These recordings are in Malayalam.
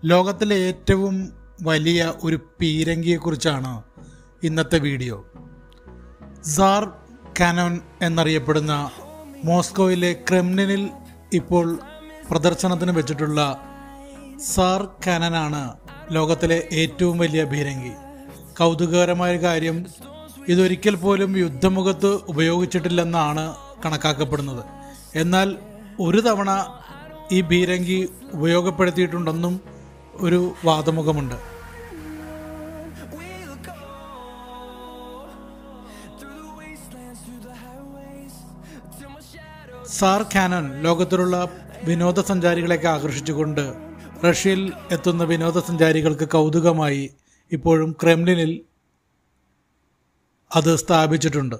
ലോകത്തിലെ ഏറ്റവും വലിയ ഒരു പീരങ്കിയെക്കുറിച്ചാണ് ഇന്നത്തെ വീഡിയോ. സാർ കാനോൻ എന്നറിയപ്പെടുന്ന മോസ്കോയിലെ ക്രെംലിനിൽ ഇപ്പോൾ പ്രദർശനത്തിന് വെച്ചിട്ടുള്ള സാർ കാനനാണ് ലോകത്തിലെ ഏറ്റവും വലിയ പീരങ്കി. കൗതുകകരമായ കാര്യം, ഇതൊരിക്കൽ പോലും യുദ്ധമുഖത്ത് ഉപയോഗിച്ചിട്ടില്ലെന്നാണ് കണക്കാക്കപ്പെടുന്നത്. എന്നാൽ ഒരു തവണ ഈ പീരങ്കി ഉപയോഗപ്പെടുത്തിയിട്ടുണ്ടെന്നും ഒരു വാദമുഖമുണ്ട്. സാർ കാനോൻ ലോകത്തിലുള്ള വിനോദസഞ്ചാരികളെയൊക്കെ ആകർഷിച്ചുകൊണ്ട് റഷ്യയിൽ എത്തുന്ന വിനോദസഞ്ചാരികൾക്ക് കൗതുകമായി ഇപ്പോഴും ക്രെംലിനിൽ അത് സ്ഥാപിച്ചിട്ടുണ്ട്.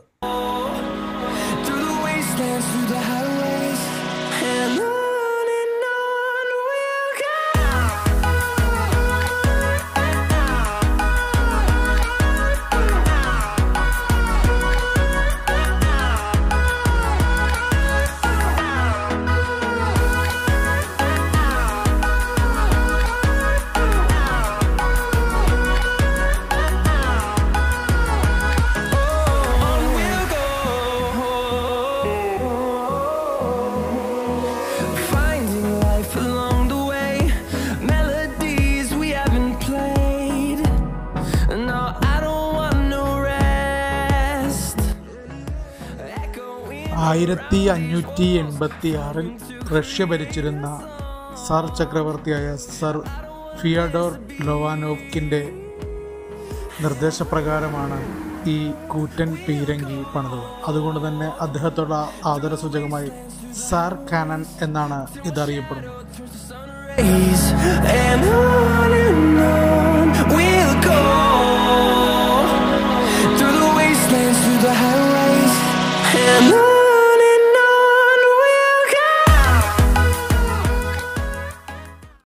ആയിരത്തി 1586 റഷ്യ ഭരിച്ചിരുന്ന സാർ ചക്രവർത്തിയായ സർ ഫിയഡോർ ലൊവാനോവിൻ്റെ നിർദ്ദേശപ്രകാരമാണ് ഈ കൂറ്റൻ പീരങ്കി പണിതത്. അതുകൊണ്ട് തന്നെ അദ്ദേഹത്തോടുള്ള ആദരസൂചകമായി സാർ കാനൻ എന്നാണ് ഇതറിയപ്പെടുന്നത്.